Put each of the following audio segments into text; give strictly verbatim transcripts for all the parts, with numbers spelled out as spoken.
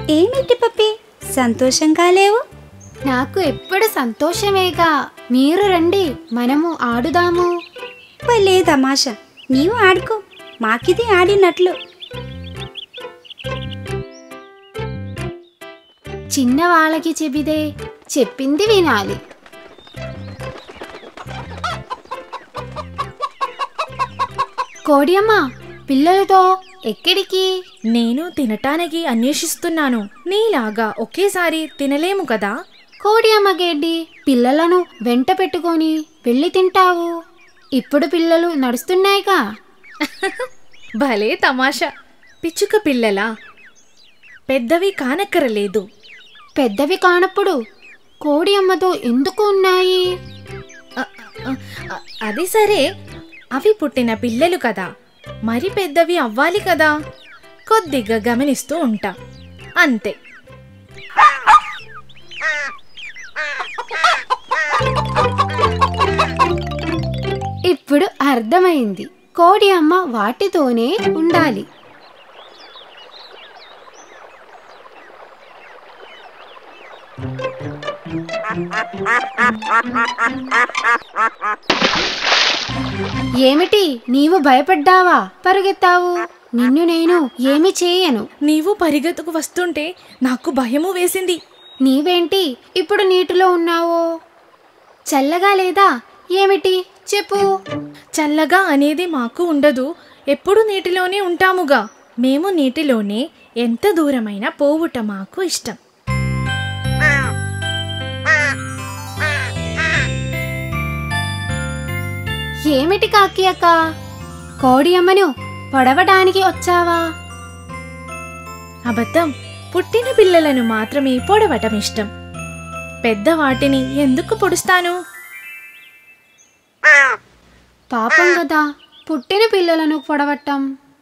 ఏమిటి పప్పి సంతోషంగా లేవు? నాకు ఎప్పుడు సంతోషమేగా. మీరు రండి, మనము ఆడుదాము. భలే తమాషా, నీవు ఆడుకో, మాకిది ఆడినట్లు. చిన్నవాళ్ళకి చెబితే చెప్పింది వినాలి. కోడియమ్మ, పిల్లలతో ఎక్కడికి? నేను తినటానికి అన్వేషిస్తున్నాను. నీలాగా ఒకేసారి తినలేము కదా. కోడియమ్మ గేడ్డి, పిల్లలను వెంట పెట్టుకొని వెళ్ళి తింటావు. ఇప్పుడు పిల్లలు నడుస్తున్నాయిగా. భలే తమాషా. పిచ్చుక పిల్లలా? పెద్దవి కానక్కరలేదు. పెద్దవి కానప్పుడు కోడి అమ్మతో ఎందుకు ఉన్నాయి? అది సరే, అవి పుట్టిన పిల్లలు కదా, మరి పెద్దవి అవ్వాలి కదా. కొద్దిగా గమనిస్తూ ఉంటా, అంతే. ఇప్పుడు అర్థమైంది. కోడి అమ్మ వాటితోనే ఉండాలి. ఏమిటి, నీవు భయపడ్డావా? పరుగెత్తావు. నిన్ను నేను ఏమి చేయను. నీవు పరిగెత్తుకు వస్తుంటే నాకు భయము వేసింది. నీవేంటి ఇప్పుడు నీటిలో ఉన్నావో? చల్లగా లేదా ఏమిటి చెప్పు. చల్లగా అనేది మాకు ఉండదు, ఎప్పుడు నీటిలోనే ఉంటాముగా. మేము నీటిలోనే ఎంత దూరమైనా పోవుట మాకు ఇష్టం. ఏమిటి కాకి అక్క, కోడి అమ్మను పొడవడానికి వచ్చావా? అబద్ధం. పుట్టిన పిల్లలను మాత్రమే పొడవటం ఇష్టం. పెద్ద వాటిని ఎందుకు పొడుస్తాను? పాపం కదా పుట్టిన పిల్లలను పొడవటం.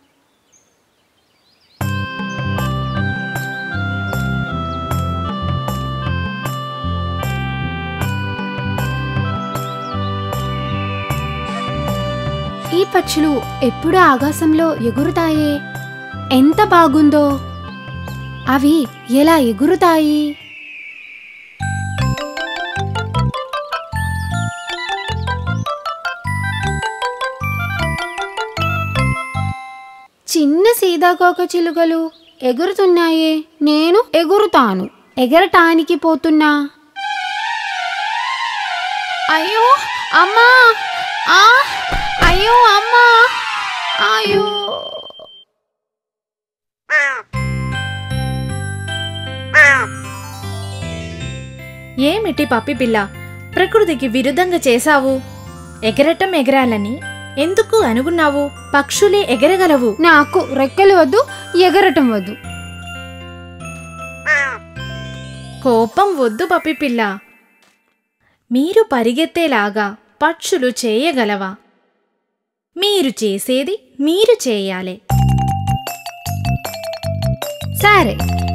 ఈ పక్షులు ఎప్పుడు ఆకాశంలో ఎగురుతాయే, ఎంత బాగుందో. అవి ఎలా ఎగురుతాయి? చిన్న సీతాకోక చిలుకలు ఎగురుతున్నాయే, నేను ఎగురుతాను. ఎగరటానికి పోతున్నా. అయ్యో అమ్మా, ఆ అయ్యో అమ్మా, అయ్యో. ఏమిటి పప్పి పిల్ల, ప్రకృతికి విరుద్ధంగా చేశావు? ఎగరటం ఎగరాలని ఎందుకు అనుకున్నావు? పక్షులే ఎగరగలవు. నాకు రెక్కలు వద్దు, ఎగరటం వద్దు. కోపం వద్దు పప్పి పిల్ల. మీరు పరిగెత్తేలాగా పక్షులు చేయగలవా? మీరు చేసేది మీరు చేయాలి. సరే,